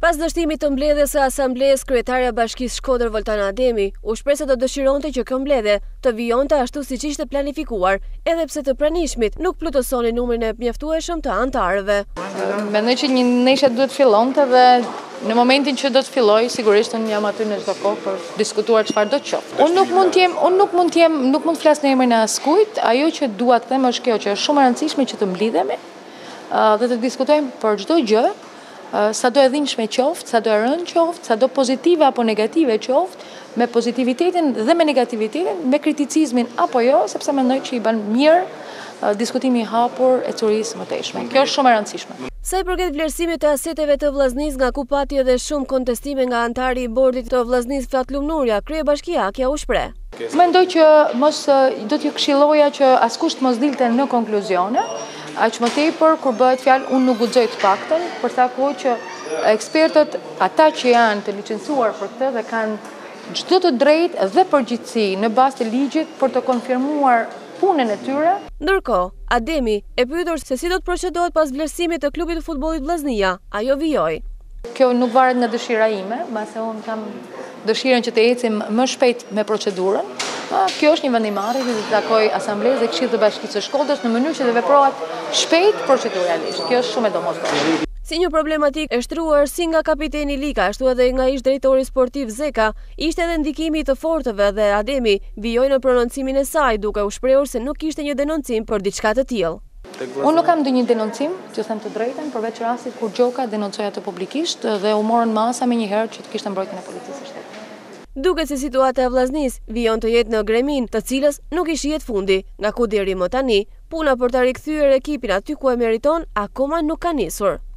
Pas dështimit të mbledhjes së asamblesë, kryetarja e Bashkisë SHKODër Ademi u shpreh se do dëshironte që kjo mbledhje të vijonte ashtu siç ishte planifikuar, edhe pse të pranishmit nuk plotësoni numrin e mjaftueshëm të anëtarëve. Mendoj që një ndeshje duhet fillonte dhe në momentin që do të filloj, sigurisht unë jam aty në çdo kohë për diskutuar çfarë do të qoftë. Unë nuk mund të flas në emrin e askujt, ajo që dua të them është kjo që është shumë e rëndësishme që të mblidhemi dhe të diskutojmë për çdo gjë. Sa do e dhimbshme qoftë, sa do e rënë qoftë, sa do pozitive apo negative qoftë, me pozitivitetin dhe me negativitetin, me kriticizmin apo jo, sepse mendoj që i bën mirë diskutimi i hapur e curisë mëtejshme. Kjo është shumë e rëndësishme. Sa i përket vlerësimit të aseteve të vllaznisë, nga ku pati edhe shumë kontestime nga antari i bordit të vllaznisë Fatlum Nurja, kryebashkiakja u shpreh. Mendoj që do t'ju këshilloja që askush të mos dilte në konkluzione. Aq më tepër kur bëhet fjalë, unë nuk guxoj të paktën, për sa kohë që ekspertët, ata që janë të licencuar për këtë dhe kanë çdo të drejtë dhe përgjegjësi në bazë të ligjit për të konfirmuar punën e tyre. Ndërkohë, Ademi e pyetur se si do të procedohet pas vlerësimit të klubit të futbollit Vllaznia, ajo vijoi. Kjo nuk varet nga dëshira ime, mbase unë kam dëshirën që të ecim më shpejt me procedurën. Kjo është një vendimarrje që do të takoj asamblesë dhe Këshillit të Bashkisë së SHKODës në mënyrë që të veprohet shpejt proceduralisht. Kjo është shumë e domosdoshme. Si një problematik e shtruar si nga kapiteni Lika, ashtu edhe nga ish drejtori sportiv Zeka, ishte edhe ndikimi i të fortëve dhe Ademi vijoi në prononcimin e saj, duke u shprehur se nuk kishte një denoncim për diçka të tillë. Unë nuk kam ndonjë denoncim, që them të drejtën, përveç rastit kur Gjoka denoncoi atë publikisht dhe u morën masa menjëherë që të kishte mbrojtjen e policisë së shtetit. Duket se situata e vllaznisë vijon të jetë në gremin, të cilës nuk i shihet fundi, nga ku deri më tani, puna për ta rikthyer ekipin aty ku e meriton akoma nuk ka nisur.